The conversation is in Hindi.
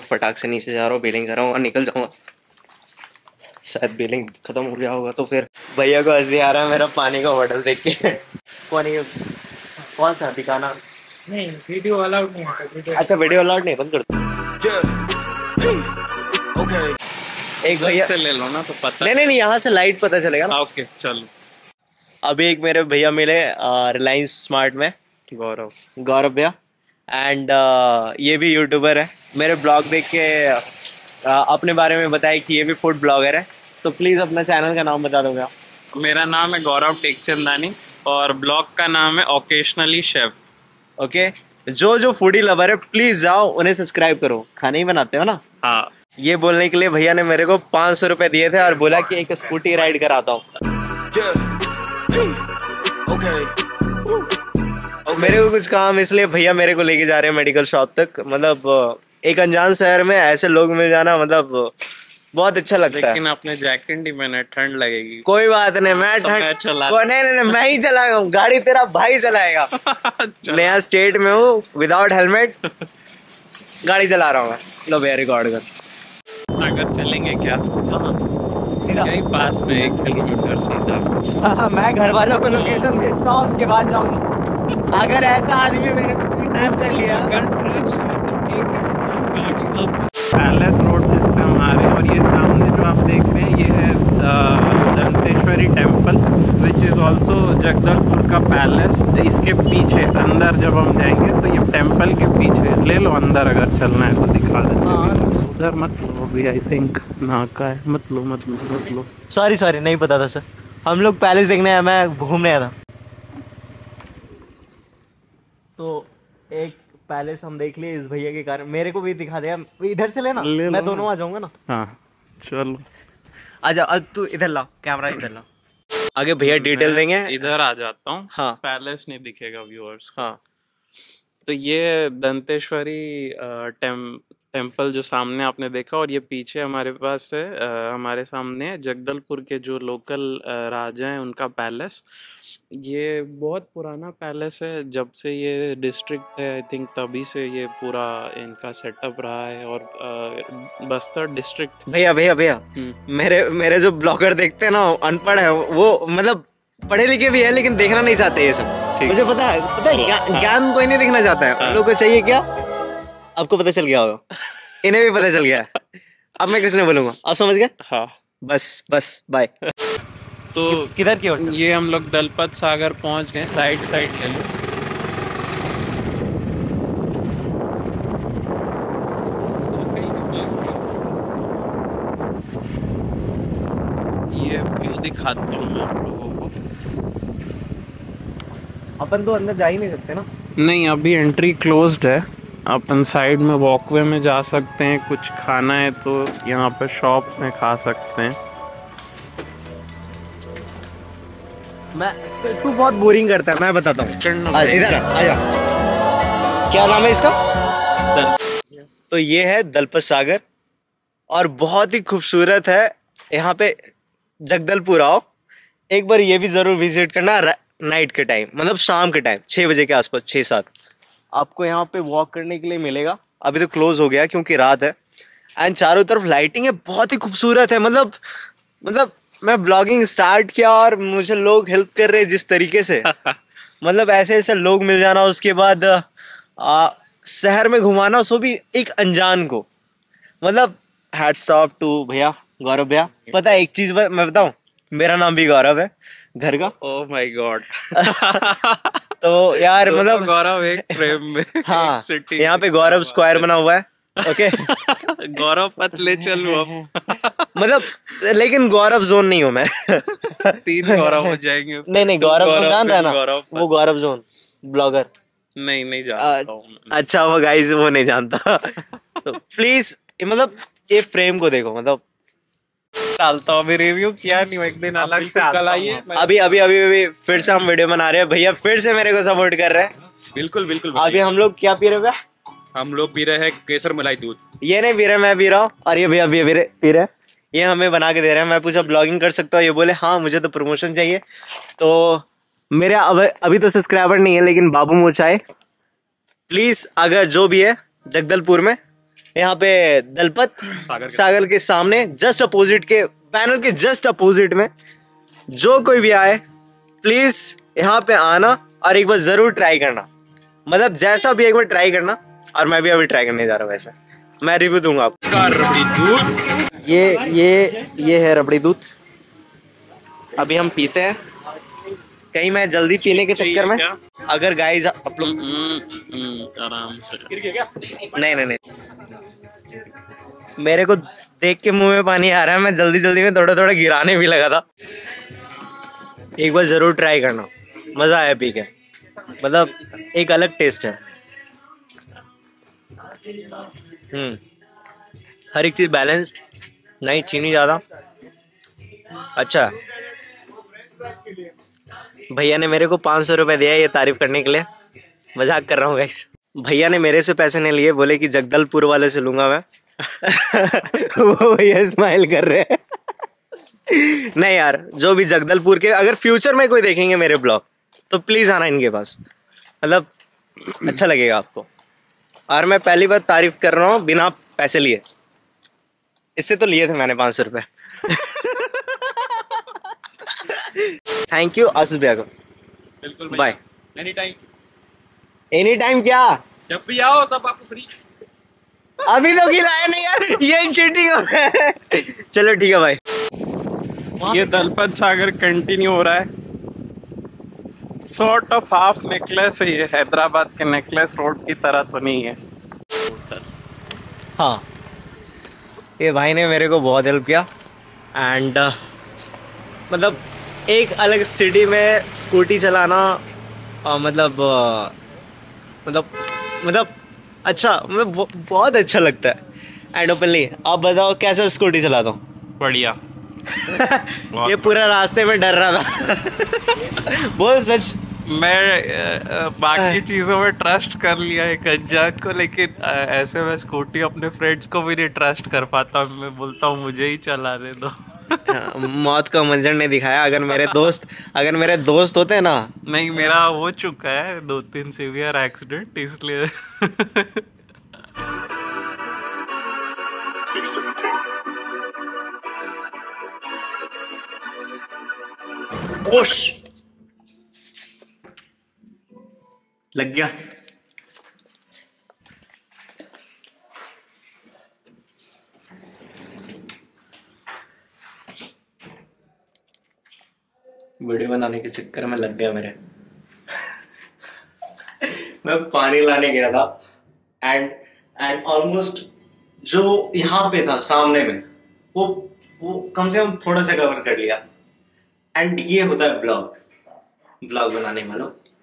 फटाक से नीचे जा रहा हूँ, बिलिंग कर रहा हूँ और निकल जाऊंगा। शायद बिलिंग खत्म हो गया होगा तो फिर भैया को हंसी आ रहा है मेरा पानी का बॉटल देख के। कौन सा दिखाना? नहीं, वीडियो अलाउड नहीं है। अच्छा वीडियो अलाउड नहीं, बंद कर दो। एक भैया से ले लो ना तो पता। नहीं, यहाँ से लाइट पता चलेगा ना। ओके चलो। अभी एक मेरे भैया मिले रिलायंस स्मार्ट में, गौरव भैया, एंड ये भी यूट्यूबर है। मेरे ब्लॉग देख के अपने बारे में बताया कि ये भी फूड ब्लॉगर है, तो प्लीज अपना चैनल का नाम बता दोगे आप? मेरा नाम है गौरव टेकचंदानी और ब्लॉग का नाम है ओकेशनली शेफ। ओके, जो फूडी लवर है प्लीज जाओ उन्हें सब्सक्राइब करो, खाने ही बनाते हो ना। हाँ, ये बोलने के लिए भैया ने मेरे को 500 रुपए दिए थे और बोला कि एक स्कूटी राइड कराता हूँ। मेरे को कुछ काम, इसलिए भैया मेरे को लेके जा रहे हैं मेडिकल शॉप तक। मतलब एक अनजान शहर में ऐसे लोग मिल जाना मतलब बहुत अच्छा लगता है। लेकिन अपने जैकेट नहीं पहने, ठंड लगेगी। कोई बात नहीं, मैं नहीं, मैं ही चलाऊंगा गाड़ी, तेरा भाई चलाएगा। नया स्टेट में हूँ, विदाउट हेलमेट गाड़ी चला रहा हूँ मैं। लो भैया रिकॉर्ड कर। सागर चलेंगे क्या? सीधा यही पास में 1 किलोमीटर सीधा। हाँ, मैं घर वालों को लोकेशन भेजता हूँ, उसके बाद जाऊंगा। अगर ऐसा आदमी मेरे को किडनैप कर लिया, पैलेस रोड जिससे हम आ रहे हैं, और ये सामने जो आप देख रहे हैं ये है Danteshwari temple which is also Jagdalpur का पैलेस। इसके पीछे अंदर जब हम जाएंगे तो ये टेम्पल के पीछे, ले लो अंदर अगर चलना है तो दिखा देते। उधर मत लो अभी, आई थिंक नाका है, मत लो। सॉरी नहीं पता था सर, हम लोग पैलेस देखने आए, मैं घूमने आया था। तो एक पैलेस हम देख लिए इस भैया के कारण, मेरे को भी दिखा दिया। इधर से लेना, मैं दोनों आ जाऊंगा ना। हाँ चलो आजा, तू इधर ला, कैमरा इधर ला। आगे भैया डिटेल देंगे। इधर आ जाता हूँ। हाँ, पैलेस नहीं दिखेगा व्यूअर्स। हाँ, तो ये दंतेश्वरी टेम्पल जो सामने आपने देखा, और ये पीछे हमारे पास है, हमारे सामने है जगदलपुर के जो लोकल राजा हैं उनका पैलेस। ये बहुत पुराना पैलेस है, जब से ये डिस्ट्रिक्ट है आई थिंक तभी से ये पूरा इनका सेटअप रहा है। और बस्तर डिस्ट्रिक्ट। भैया मेरे जो ब्लॉगर देखते हैं ना, अनपढ़ है वो, मतलब पढ़े लिखे भी है लेकिन देखना नहीं चाहते ये सब। मुझे पता है ज्ञान कोई नहीं देखना चाहता है, उन लोग को चाहिए क्या, आपको पता चल गया होगा, इन्हें भी पता चल गया है। अब मैं कुछ नहीं बोलूंगा, आप समझ गए? हाँ, बस बाय। तो किधर की ओर? ये हम लोग दलपत सागर पहुंच गए। राइट साइड ले लो। ये व्यू दिखाता हूँ मैं आप लोगों को। अपन तो अंदर जा ही नहीं सकते ना। नहीं, अभी एंट्री क्लोज्ड है। अपन साइड में वॉकवे में जा सकते हैं, कुछ खाना है तो यहाँ पे शॉप्स में खा सकते हैं। तू बहुत बोरिंग करता है, मैं बताता हूँ। इधर आजा। क्या नाम है इसका? तो ये है दलपत सागर और बहुत ही खूबसूरत है। यहाँ पे जगदलपुर आओ, एक बार ये भी जरूर विजिट करना नाइट के टाइम, मतलब शाम के टाइम 6 बजे के आसपास, 6-7 आपको यहाँ पे वॉक करने के लिए मिलेगा। अभी तो क्लोज हो गया क्योंकि रात है, एंड चारों तरफ लाइटिंग है, बहुत ही खूबसूरत है। मतलब मैं ब्लॉगिंग स्टार्ट किया और मुझे लोग हेल्प कर रहे हैं जिस तरीके से, मतलब ऐसे लोग मिल जाना, उसके बाद शहर में घुमाना, सो भी एक अनजान को, मतलब हैट्स ऑफ टू भैया, गौरव भैया। पता है एक चीज मैं बताऊं, मेरा नाम भी गौरव है घर का। Oh my god. तो यार मतलब गौरव एक फ्रेम में। हाँ, यहाँ पे गौरव स्क्वायर बना हुआ है। ओके गौरव पतले चलो अब। मतलब लेकिन गौरव जोन नहीं हूँ मैं। 3 गौरव हो जाएंगे। नहीं, गौरव जोन जान रहा ना, वो गौरव जोन ब्लॉगर। नहीं जानता हूँ। अच्छा, वो गाइस वो नहीं जानता। तो प्लीज मतलब ये फ्रेम को देखो, मतलब डालता हूँ। अभी रिव्यू किया नहीं, एक दिन अलग से कल आइए। अभी फिर से हम वीडियो बना रहे हैं, भैया फिर से मेरे को सपोर्ट कर रहे हैं। बिल्कुल। अभी हम लोग क्या पी रहे हैं? हम लोग पी रहे हैं केसर मलाई दूध। ये नहीं पी रहे, मैं पी रहा हूँ, और ये भैया पी रहे। ये हमें बना के दे रहे हैं। मैं पूछा ब्लॉगिंग कर सकता हूँ, ये बोले हाँ मुझे तो प्रमोशन चाहिए। तो मेरे अभी तो सब्सक्राइबर नहीं है, लेकिन बाबू मोचाए प्लीज, अगर जो भी है जगदलपुर में यहाँ पे दलपत सागर के सामने जस्ट अपोजिट के बैनर के जस्ट अपोजिट में। जो कोई भी आए प्लीज यहाँ पे आना और एक बार जरूर ट्राई करना, मतलब जैसा भी एक बार ट्राई करना। और मैं भी अभी ट्राई करने जा रहा हूँ, वैसे मैं रिव्यू दूंगा आपको। रबड़ी दूध, ये है रबड़ी दूध। अभी हम पीते हैं, कहीं मैं जल्दी पीने के चक्कर में अगर गाइस आप लोग आराम से नहीं मेरे को देख के मुंह में पानी आ रहा है। मैं जल्दी जल्दी में थोड़ा थोड़ा गिराने भी लगा था। एक बार जरूर ट्राई करना, मजा आया पी के, मतलब एक अलग टेस्ट है। हर एक चीज बैलेंस्ड, नहीं चीनी ज्यादा। अच्छा, भैया ने मेरे को 500 रुपए दिया ये तारीफ करने के लिए। मजाक कर रहा हूँ गाइस। भैया ने मेरे से पैसे नहीं लिए, बोले कि जगदलपुर वाले से लूंगा मैं। वो भैया स्माइल कर रहे हैं। नहीं यार, जो भी जगदलपुर के अगर फ्यूचर में कोई देखेंगे मेरे ब्लॉग तो प्लीज आना इनके पास, मतलब अच्छा लगेगा आपको। और मैं पहली बार तारीफ कर रहा हूँ बिना पैसे लिए। इससे तो लिए थे मैंने 500 रुपए। थैंक यू आशीष भैया को। बिल्कुल bye. Any time. Any time क्या, जब भी आओ तब आपको फ्री। अभी तो खिलाया नहीं यार, ये चीटिंग हो रहा है। चलो ठीक है भाई। ये दलपत सागर कंटिन्यू हो रहा है। सॉर्ट ऑफ हाफ नेकलेस है ये, हैदराबाद के नेकलेस रोड की तरह तो नहीं है। हाँ, ये भाई ने मेरे को बहुत हेल्प किया एंड मतलब एक अलग सिटी में स्कूटी चलाना मतलब अच्छा, मतलब बहुत अच्छा लगता है। एंड ओपनली आप बताओ कैसा स्कूटी चलाता हूँ? बढ़िया। ये पूरा रास्ते में डर रहा था। बहुत सच। मैं बाकी चीजों में ट्रस्ट कर लिया एक अनजान को, लेकिन ऐसे मैं स्कूटी अपने फ्रेंड्स को भी नहीं ट्रस्ट कर पाता। मैं बोलता हूँ मुझे ही चलाने दो। मौत का मंजर नहीं दिखाया। अगर मेरे दोस्त होते ना। नहीं, मेरा हो चुका है 2-3 सीवियर एक्सीडेंट, इसलिए। ओश लग गया। वीडियो बनाने के चक्कर में लग गया मेरे। मैं पानी लाने गया था एंड ऑलमोस्ट जो यहाँ पे था सामने में वो कम से कम थोड़ा सा कवर कर लिया। एंड ये होता है ब्लॉग बनाने वालों।